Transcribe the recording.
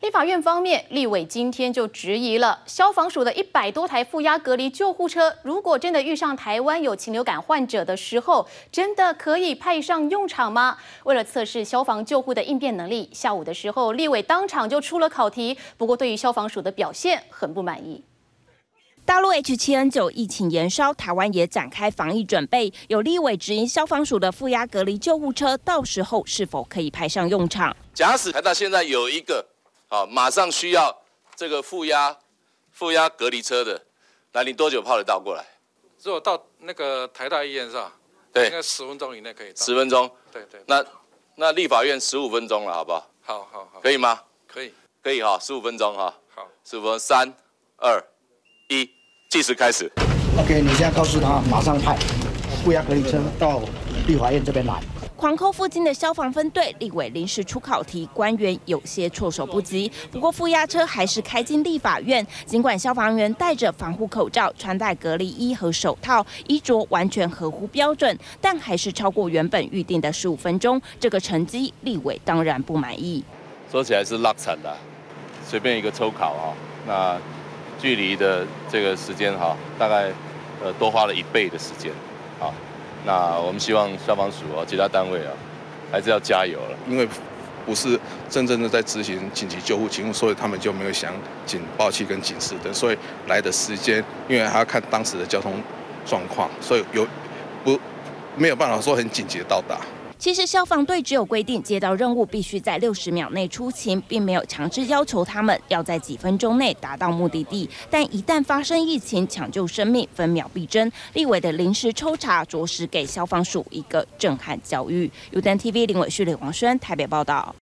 立法院方面，立委今天就质疑了消防署的100多台负压隔离救护车，如果真的遇上台湾有禽流感患者的时候，真的可以派上用场吗？为了测试消防救护的应变能力，下午的时候，立委当场就出了考题，不过对于消防署的表现很不满意。 大陆 H7N9 疫情延烧，台湾也展开防疫准备。有立委质疑消防署的负压隔离救护车，到时候是否可以派上用场？ 假使台大现在有一个马上需要这个负压隔离车的，来，你多久跑得到过来？ 如果到那个台大医院是吧？ 对， 应该10分钟以内可以到。 10分钟？ 对。 那立法院15分钟了，好不好？ 好， 可以吗？ 可以哈，15分钟哈。 好 15分钟，3、2、1，计时开始。 OK， 你现在告诉他马上派负压隔离车到立法院这边来。 狂扣附近的消防分队立委临时出考题，官员有些措手不及。不过负压车还是开进立法院，尽管消防员戴着防护口罩、穿戴隔离衣和手套，衣着完全合乎标准，但还是超过原本预定的15分钟。这个成绩，立委当然不满意。 说起来是落惨的，随便一个抽考那距离的这个时间大概多花了1倍的时间那我们希望消防署其他单位还是要加油了， 因为不是真正的在执行紧急救护勤务，所以他们就没有响警报器跟警示灯，所以来的时间，因为还要看当时的交通状况，所以没有办法说很紧急的到达。 其实消防队只有规定接到任务必须在60秒内出勤，并没有强制要求他们要在几分钟内达到目的地。但一旦发生疫情，抢救生命分秒必争。立委的临时抽查，着实给消防署一个震撼教育。UDN TV 林伟旭、李王轩台北报道。